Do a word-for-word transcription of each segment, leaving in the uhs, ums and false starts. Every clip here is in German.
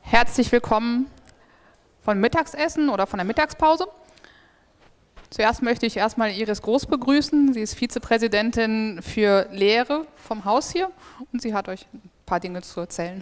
Herzlich willkommen vom Mittagsessen oder von der Mittagspause. Zuerst möchte ich erstmal Iris Groß begrüßen. Sie ist Vizepräsidentin für Lehre vom Haus hier und sie hat euch ein paar Dinge zu erzählen.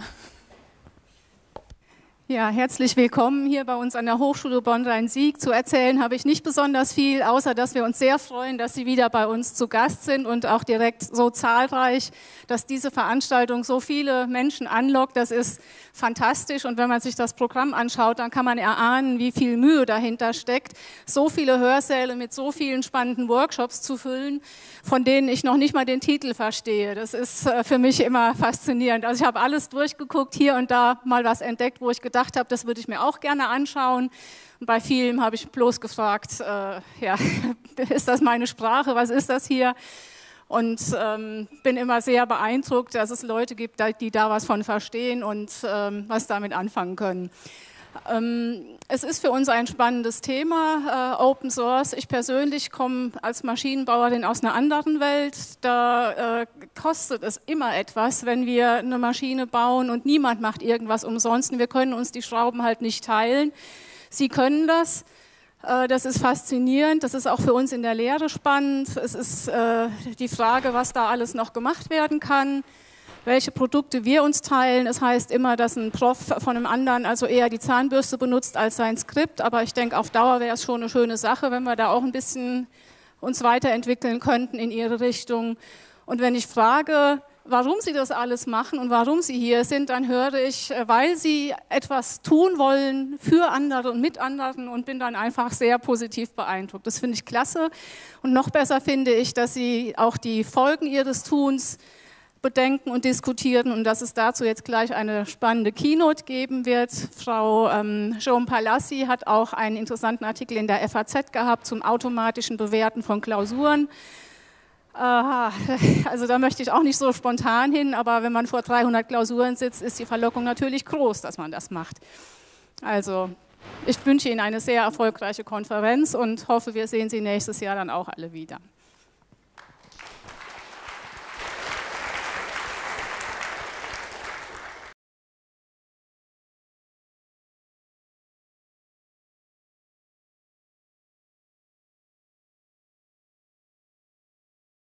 Ja, herzlich willkommen hier bei uns an der Hochschule Bonn-Rhein-Sieg. Zu erzählen habe ich nicht besonders viel, außer dass wir uns sehr freuen, dass Sie wieder bei uns zu Gast sind und auch direkt so zahlreich, dass diese Veranstaltung so viele Menschen anlockt. Das ist fantastisch und wenn man sich das Programm anschaut, dann kann man erahnen, wie viel Mühe dahinter steckt, so viele Hörsäle mit so vielen spannenden Workshops zu füllen, von denen ich noch nicht mal den Titel verstehe. Das ist für mich immer faszinierend. Also ich habe alles durchgeguckt, hier und da mal was entdeckt, wo ich gedacht habe, das würde ich mir auch gerne anschauen. Und bei vielen habe ich bloß gefragt, äh, ja, ist das meine Sprache, was ist das hier? Und ähm, bin immer sehr beeindruckt, dass es Leute gibt, die da was von verstehen und ähm, was damit anfangen können. Ähm, es ist für uns ein spannendes Thema, äh, Open Source. Ich persönlich komme als Maschinenbauerin aus einer anderen Welt. Da äh, kostet es immer etwas, wenn wir eine Maschine bauen und niemand macht irgendwas umsonst. Wir können uns die Schrauben halt nicht teilen. Sie können das. Äh, das ist faszinierend. Das ist auch für uns in der Lehre spannend. Es ist äh, die Frage, was da alles noch gemacht werden kann. Welche Produkte wir uns teilen. Es heißt immer, dass ein Prof von einem anderen also eher die Zahnbürste benutzt als sein Skript, aber ich denke, auf Dauer wäre es schon eine schöne Sache, wenn wir da auch ein bisschen uns weiterentwickeln könnten in ihre Richtung. Und wenn ich frage, warum sie das alles machen und warum sie hier sind, dann höre ich, weil sie etwas tun wollen für andere und mit anderen und bin dann einfach sehr positiv beeindruckt. Das finde ich klasse und noch besser finde ich, dass sie auch die Folgen ihres Tuns bedenken und diskutieren und dass es dazu jetzt gleich eine spannende Keynote geben wird. Frau ähm, Jaume Palassi hat auch einen interessanten Artikel in der F A Z gehabt zum automatischen Bewerten von Klausuren. Äh, also da möchte ich auch nicht so spontan hin, aber wenn man vor dreihundert Klausuren sitzt, ist die Verlockung natürlich groß, dass man das macht. Also ich wünsche Ihnen eine sehr erfolgreiche Konferenz und hoffe, wir sehen Sie nächstes Jahr dann auch alle wieder.